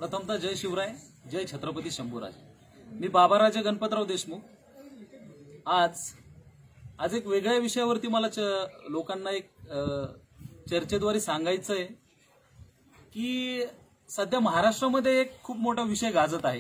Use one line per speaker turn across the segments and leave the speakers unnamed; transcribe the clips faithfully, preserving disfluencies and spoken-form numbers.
प्रथमतः जय शिवराय, जय छत्रपती शंभूराज। मी बाबाराजे गणपतराव देशमुख। आज आज एक वेगळ्या विषयावरती मला लोकांना एक चर्चेद्वारे सांगायचं आहे की सध्या महाराष्ट्रामध्ये एक खूप मोठा विषय गाजत आहे।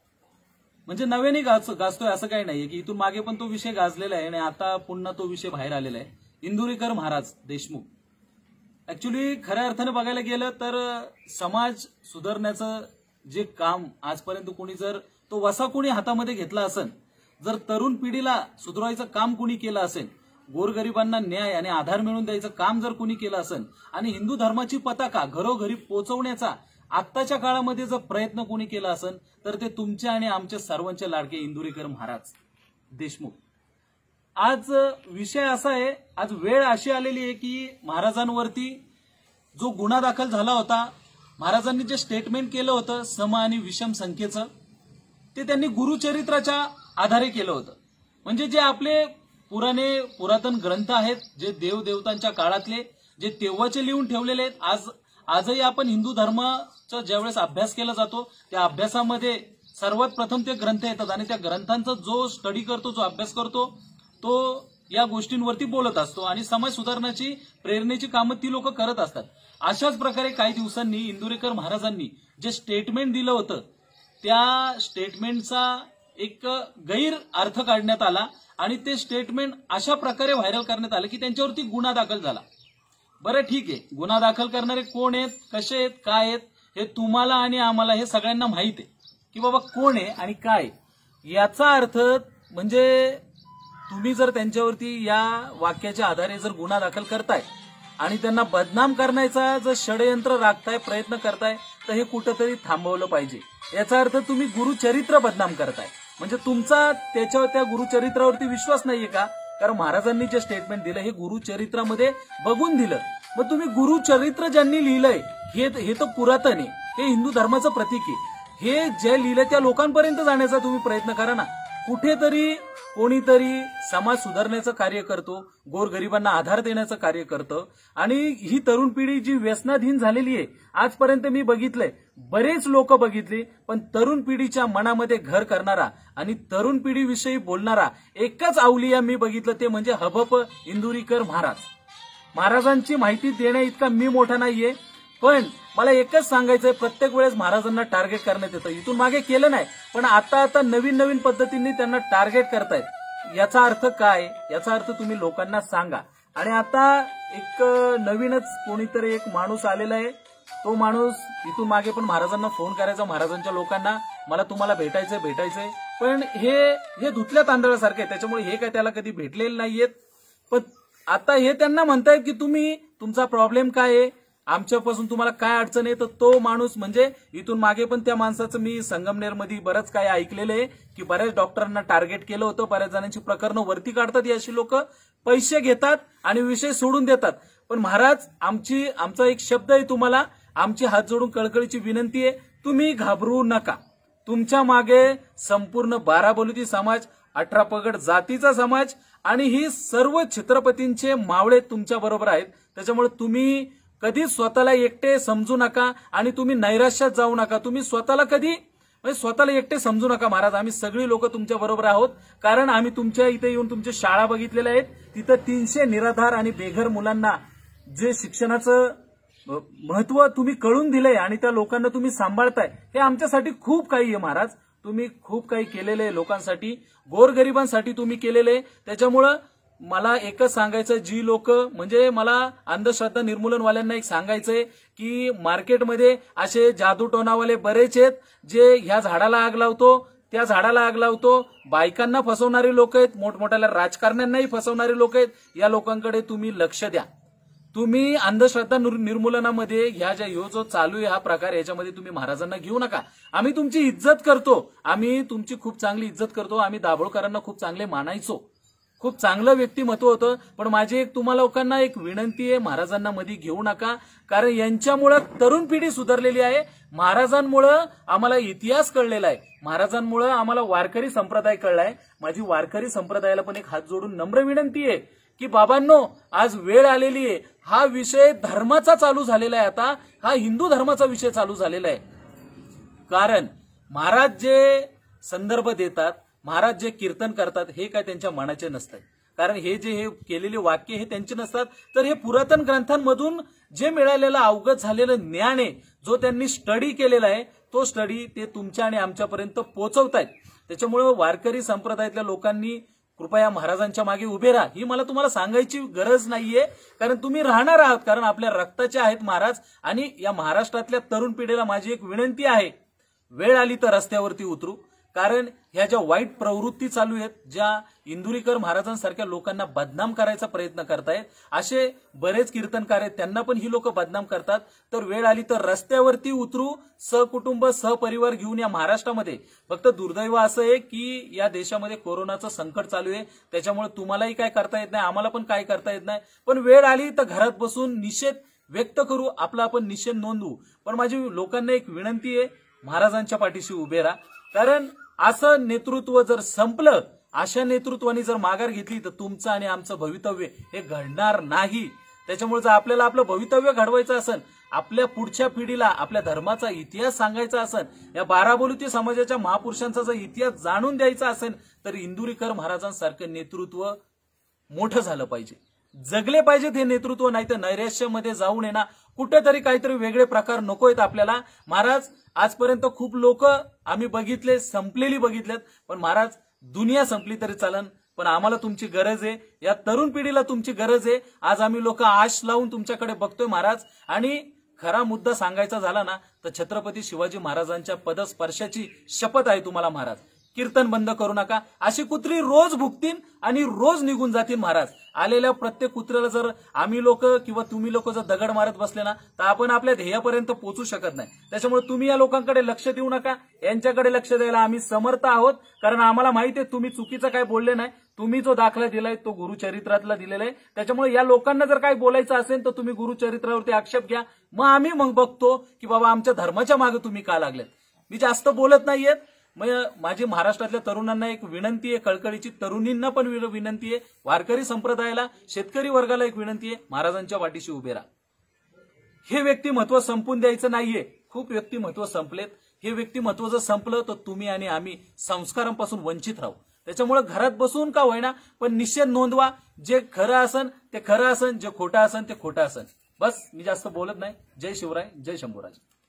म्हणजे नव्याने गाज गाजतोय असं काही नाहीये की इथून मागे पण तो विषय गाजलेला आहे आणि आता पुन्हा तो विषय बाहेर आलेला आहे। इंदुरीकर महाराज देशमुख ऍक्च्युअली खऱ्या अर्थाने बघायला गेलं तर समाज सुधारण्याचं जे काम आजपर्यंत कोणी जर तो वसा कोणी हातामध्ये घेतला असेल, जर तरुण पिढीला सुधारायचं काम कोणी केलं असेल, गोरगरिबांना न्याय आणि आधार मिळवून द्यायचं काम जर कोणी केलं असेल आणि हिंदू धर्माची पताका घरोघरी पोहोचवण्याचा आत्ताच्या काळामध्ये जर प्रयत्न कोणी केला असेल तर ते तुमचे आणि आमचे सर्वांचे लाडके इंदुरीकर महाराज देशमुख। आज विषय असा आहे, आज वेळ अशी आलेली आहे की महाराजांवरती जो गुन्हा दाखल झाला होता, महाराजांनी जे स्टेटमेंट केलं होतं सम आणि विषम संख्येचं, ते त्यांनी गुरुचरित्राच्या आधारे केलं होतं। म्हणजे जे आपले पुराणे पुरातन ग्रंथ आहेत, जे देवदेवतांच्या काळातले, जे तेव्हाचे लिहून ठेवलेले आहेत, आज आजही आपण हिंदू धर्माचा ज्यावेळेस अभ्यास केला जातो त्या अभ्यासामध्ये सर्वात प्रथम ते ग्रंथ येतात आणि त्या ग्रंथांचा जो स्टडी करतो, जो अभ्यास करतो, तो या गोष्टींवरती बोलत असतो आणि समाज सुधारण्याची प्रेरणेची कामं ती लोक करत असतात। अशाच प्रकारे काही दिवसांनी इंदुरीकर महाराजांनी जे स्टेटमेंट दिलं होतं त्या स्टेटमेंटचा एक गैर अर्थ काढण्यात आला आणि ते स्टेटमेंट अशा प्रकारे व्हायरल करण्यात आलं की त्यांच्यावरती गुन्हा दाखल झाला। बरं ठीक आहे, गुन्हा दाखल करणारे कोण आहेत, कसे आहेत, काय आहेत, हे तुम्हाला आणि आम्हाला हे सगळ्यांना माहित आहे की बाबा कोण आहे आणि काय। याचा अर्थ म्हणजे तुम्ही जर त्यांच्यावरती या वाक्याच्या आधारे जर गुन्हा दाखल करताय आणि त्यांना बदनाम करण्याचा जर षडयंत्र राखताय, प्रयत्न करताय, तर हे कुठंतरी थांबवलं पाहिजे। याचा अर्थ तुम्ही गुरुचरित्र बदनाम करताय। म्हणजे तुमचा त्याच्यावर त्या गुरुचरित्रावरती विश्वास नाहीये का? कारण महाराजांनी जे स्टेटमेंट दिलं हे गुरुचरित्रामध्ये बघून दिलं। मग तुम्ही गुरुचरित्र ज्यांनी लिहिलंय हे हे तर पुरातन आहे, हे हिंदू धर्माचं प्रतीक आहे, हे जे लिहिलंय त्या लोकांपर्यंत जाण्याचा तुम्ही प्रयत्न करा ना। कुठेतरी कोणीतरी समाज सुधारण्याचं कार्य करतो, गोरगरिबांना आधार देण्याचं कार्य करतं आणि ही तरुण पिढी जी व्यसनाधीन झालेली आहे, आजपर्यंत मी बघितलंय, बरेच लोक बघितले, पण तरुण पिढीच्या मनामध्ये घर करणारा आणि तरुण पिढीविषयी बोलणारा एकच अवलिया मी बघितलं, ते म्हणजे हबप इंदुरीकर महाराज। महाराजांची माहिती देण्या इतका मी मोठा नाहीये, पण मला एकच सांगायचंय, प्रत्येक वेळेस महाराजांना टार्गेट करण्यात येतं। इथून मागे केलं नाही, पण आता आता नवीन नवीन पद्धतींनी त्यांना टार्गेट करतायत। याचा अर्थ काय? याचा अर्थ तुम्ही लोकांना सांगा। आणि आता एक नवीनच कोणीतरी एक माणूस आलेला आहे, तो माणूस इथून मागे पण महाराजांना फोन करायचा, महाराजांच्या लोकांना, मला तुम्हाला भेटायचंय भेटायचंय पण हे हे धुतल्या तांदळासारखं आहे, त्याच्यामुळे हे काय त्याला कधी भेटलेले नाहीयेत। पण आता हे त्यांना म्हणतायत की तुम्ही तुमचा प्रॉब्लेम काय आहे, आमच्यापासून तुम्हाला काय अडचण आहे। तर तो माणूस म्हणजे इथून मागे पण त्या माणसाचं मी संगमनेरमध्ये बरंच काय ऐकलेलं आहे की बऱ्याच डॉक्टरांना टार्गेट केलं होतं, बऱ्याच जणांची प्रकरणं वरती काढतात, अशी लोक पैसे घेतात आणि विषय सोडून देतात। पण महाराज, आमची आमचा एक शब्द आहे तुम्हाला, आमची हात जोडून कळकळीची विनंती आहे, तुम्ही घाबरू नका। तुमच्या मागे संपूर्ण बारा बलुती समाज, अठरा पगड जातीचा समाज आणि ही सर्व छत्रपतींचे मावळे तुमच्या बरोबर आहेत। त्याच्यामुळे तुम्ही कधी स्वतःला एकटे समजू नका आणि तुम्ही नैराश्यात जाऊ नका। तुम्ही स्वतःला कधी म्हणजे स्वतःला एकटे समजू नका महाराज, आम्ही सगळी लोक तुमच्या बरोबर आहोत। कारण आम्ही तुमच्या इथे येऊन तुमच्या शाळा बघितलेल्या आहेत, तिथं तीनशे निराधार आणि बेघर मुलांना जे शिक्षणाचं महत्व तुम्ही कळून दिलंय आणि त्या लोकांना तुम्ही सांभाळताय, हे आमच्यासाठी खूप काही आहे महाराज। तुम्ही खूप काही केलेलं आहे लोकांसाठी, गोरगरिबांसाठी तुम्ही केलेलं आहे। त्याच्यामुळं मला एकच सांगायचं, जी लोक म्हणजे मला अंधश्रद्धा निर्मूलनवाल्यांना एक सांगायचंय की मार्केटमध्ये असे जादूटोनावाले बरेच आहेत, जे ह्या झाडाला आग लावतो, त्या झाडाला आग लावतो, बायकांना फसवणारे लोक आहेत, मोठमोठ्या राजकारण्यांनाही फसवणारे लोक आहेत। या लोकांकडे तुम्ही लक्ष द्या। तुम्ही अंधश्रद्धा निर्मूलनामध्ये ह्या ज्या ह्यो जो चालू आहे हा प्रकार, याच्यामध्ये तुम्ही महाराजांना घेऊ नका। आम्ही तुमची इज्जत करतो, आम्ही तुमची खूप चांगली इज्जत करतो, आम्ही दाभोळकरांना खूप चांगले मानायचो, खूप चांगलं व्यक्तिमत्व होतं। पण माझी एक तुम्हाला लोकांना एक विनंती आहे, महाराजांना मध्ये घेऊ नका, कारण यांच्यामुळे तरुण पिढी सुधारलेली आहे। महाराजांमुळे आम्हाला इतिहास कळलेला आहे, महाराजांमुळे आम्हाला वारकरी संप्रदाय कळलाय। माझी वारकरी संप्रदायाला पण एक हात जोडून नम्र विनंती आहे की बाबांनो, आज वेळ आलेली आहे, हा विषय धर्माचा चालू झालेला आहे, आता हा हिंदू धर्माचा विषय चालू झालेला आहे। कारण महाराज जे संदर्भ देतात, महाराज जे कीर्तन करतात, हे काय त्यांच्या मनाचे नसतात. कारण हे जे हे केलेले वाक्य हे त्यांचे नसतात, तर हे पुरातन ग्रंथांमधून जे मिळालेलं अवगत झालेलं ज्ञान आहे, जो त्यांनी स्टडी केलेला आहे, तो स्टडी ते तुमच्या आणि आमच्यापर्यंत पोहोचवतायत. त्याच्यामुळे वारकरी संप्रदायातल्या लोकांनी कृपया महाराजांच्या मागे उभे राहा. ही मला तुम्हाला सांगायची गरज नाहीये, कारण तुम्ही राहणार आहात, कारण आपल्या रक्ताचे आहेत महाराज. आणि या महाराष्ट्रातल्या तरुण पिढीला माझी एक विनंती आहे, वेळ आली तर रस्त्यावरती उतरू. कारण ह्या ज्या वाईट प्रवृत्ती चालू आहेत, ज्या इंदुरीकर महाराजांसारख्या लोकांना बदनाम करायचा प्रयत्न करतायत, असे बरेच कीर्तनकार आहेत, त्यांना पण ही लोक बदनाम करतात. तर वेळ आली तर रस्त्यावरती उतरू, सहकुटुंब सहपरिवार घेऊन या महाराष्ट्रामध्ये. फक्त दुर्दैव असं आहे की या देशामध्ये कोरोनाचं संकट चालू आहे, त्याच्यामुळे तुम्हालाही काय करता येत नाही, आम्हाला पण काय करता येत नाही. पण वेळ आली तर घरात बसून निषेध व्यक्त करू, आपला आपण निषेध नोंदवू. पण माझी लोकांना एक विनंती आहे, महाराजांच्या पाठीशी उभे राहा. कारण असं नेतृत्व जर संपलं, अशा नेतृत्वाने जर माघार घेतली, तर तुमचं आणि आमचं भवितव्य हे घडणार नाही. त्याच्यामुळे जर आपल्याला आपलं भवितव्य घडवायचं असेल, आपल्या पुढच्या पिढीला आपल्या धर्माचा इतिहास सांगायचा असेल, या बाराबोलुती समाजाच्या महापुरुषांचा जर इतिहास जाणून द्यायचा असेल, तर इंदुरीकर महाराजांसारखं नेतृत्व मोठं झालं पाहिजे, जगले पाहिजेत हे नेतृत्व. नाही तर नैराश्यामध्ये जाऊन येणार कुठेतरी काहीतरी वेगळे प्रकार नकोयत आपल्याला. महाराज आजपर्यंत खूप लोक आम्ही बघितले, संपलेली बघितलेत, पण महाराज दुनिया संपली तरी चालन, पण आम्हाला तुमची गरज आहे, या तरुण पिढीला तुमची गरज आहे. आज आम्ही लोक आश लावून तुमच्याकडे बघतोय महाराज. आणि खरा मुद्दा सांगायचा झाला ना, तर छत्रपती शिवाजी महाराजांच्या पदस्पर्शाची शपथ आहे तुम्हाला महाराज. कीर्तन बंद करू नका. अशी कुत्री रोज भुकतील आणि रोज निघून जातील महाराज. आलेल्या प्रत्येक कुत्र्याला जर आम्ही लोक किंवा तुम्ही लोक जर दगड मारत बसले ना, तर आपण आपल्या ध्येयापर्यंत पोहोचू शकत नाही. त्याच्यामुळे तुम्ही या लोकांकडे लक्ष देऊ नका, यांच्याकडे लक्ष द्यायला आम्ही समर्थ आहोत. कारण आम्हाला माहिती आहे तुम्ही चुकीचं काय बोलले नाही. तुम्ही जो दाखला दिलाय तो गुरुचरित्रातला दिलेला आहे. त्याच्यामुळे या लोकांना जर काही बोलायचं असेल तर तुम्ही गुरुचरित्रावरती आक्षेप घ्या, मग आम्ही मग बघतो की बाबा आमच्या धर्माच्या मागे तुम्ही का लागलेत. मी जास्त बोलत नाहीयेत. मग माझी महाराष्ट्रातल्या तरुणांना एक विनंती आहे, कळकळीची तरुणींना पण विनंती आहे, वारकरी संप्रदायाला, शेतकरी वर्गाला एक विनंती आहे, महाराजांच्या पाठीशी उभे राहा. हे व्यक्तिमत्व संपून द्यायचं नाहीये. खूप व्यक्तिमत्व संपलेत. हे व्यक्तिमत्व जर संपलं तर तुम्ही आणि आम्ही संस्कारांपासून वंचित राहू. त्याच्यामुळे घरात बसून का होईना पण निषेध नोंदवा. जे खरं असन ते खरं असन, जे खोटं असन ते खोटं असन. बस, मी जास्त बोलत नाही. जय शिवराय, जय शंभूराज.